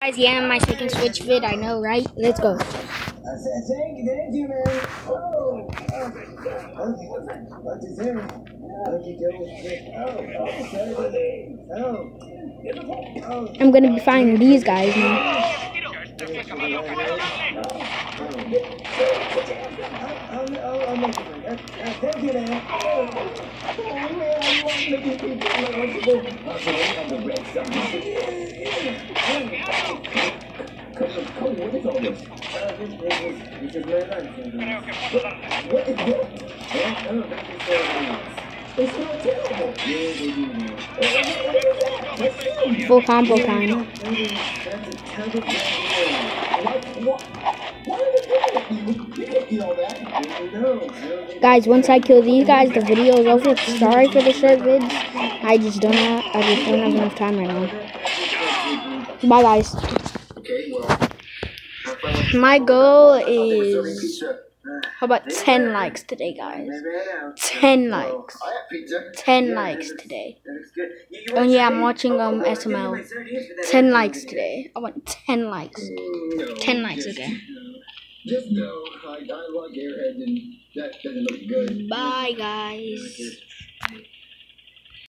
Guys, yeah, my second Switch vid, I know, right? Let's go. Thank you, man. Oh, I'm gonna be finding these guys now. Full combo time. Guys, once I kill these guys, the video is over. Sorry for the short vids. I just don't have enough time right now. Bye, guys. My goal is, how about 10 likes today, guys? 10 likes. 10 likes today. Oh yeah, I'm watching SML. 10 likes today. I want 10 likes. 10 likes, okay. Just know I like Airhead, and that doesn't look good. Bye, guys.